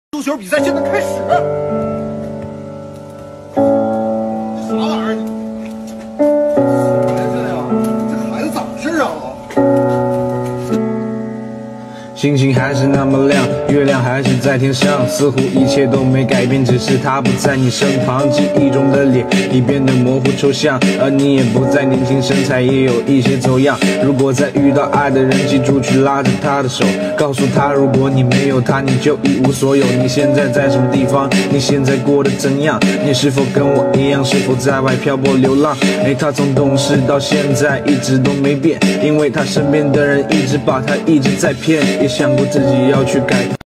足球比赛现在开始。啥玩意儿？这孩子咋回事啊？ 星星还是那么亮，月亮还是在天上，似乎一切都没改变，只是他不在你身旁。记忆中的脸已变得模糊抽象，而你也不再年轻，身材也有一些走样。如果再遇到爱的人，记住去拉着他的手，告诉他，如果你没有他，你就一无所有。你现在在什么地方？你现在过得怎样？你是否跟我一样，是否在外漂泊流浪？他从懂事到现在一直都没变，因为他身边的人一直把他一直在骗。想过自己要去改